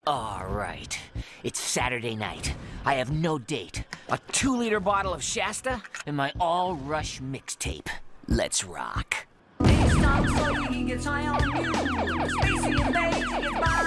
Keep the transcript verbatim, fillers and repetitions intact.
All right. It's Saturday night. I have no date, a two-liter bottle of Shasta, and my all-rush mixtape. Let's rock. It's time so he gets high on you. Spacey and lazy, get by.